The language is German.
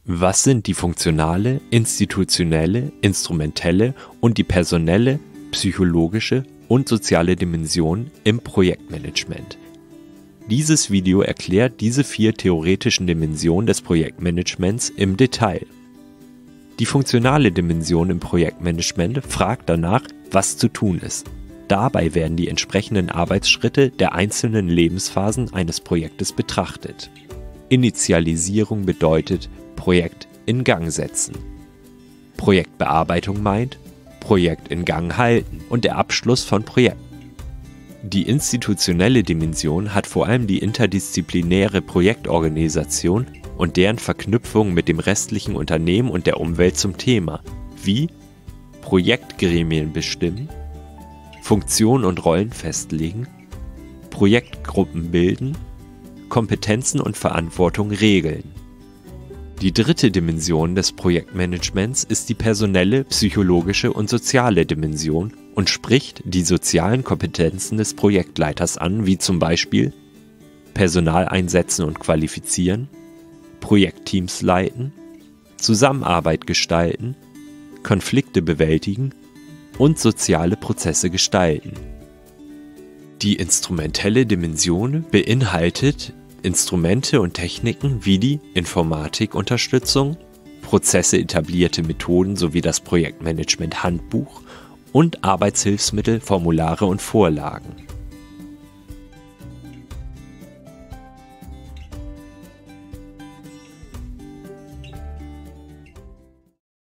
Was sind die funktionale, institutionelle, instrumentelle und die personelle, psychologische und soziale Dimension im Projektmanagement? Dieses Video erklärt diese 4 theoretischen Dimensionen des Projektmanagements im Detail. Die funktionale Dimension im Projektmanagement fragt danach, was zu tun ist. Dabei werden die entsprechenden Arbeitsschritte der einzelnen Lebensphasen eines Projektes betrachtet. Initialisierung bedeutet Projekt in Gang setzen. Projektbearbeitung meint Projekt in Gang halten und der Abschluss von Projekten. Die institutionelle Dimension hat vor allem die interdisziplinäre Projektorganisation und deren Verknüpfung mit dem restlichen Unternehmen und der Umwelt zum Thema, wie Projektgremien bestimmen, Funktionen und Rollen festlegen, Projektgruppen bilden, Kompetenzen und Verantwortung regeln. Die dritte Dimension des Projektmanagements ist die personelle, psychologische und soziale Dimension und spricht die sozialen Kompetenzen des Projektleiters an, wie zum Beispiel Personal einsetzen und qualifizieren, Projektteams leiten, Zusammenarbeit gestalten, Konflikte bewältigen und soziale Prozesse gestalten. Die instrumentelle Dimension beinhaltet Instrumente und Techniken wie die Informatikunterstützung, Prozesse etablierte Methoden sowie das Projektmanagement-Handbuch und Arbeitshilfsmittel, Formulare und Vorlagen.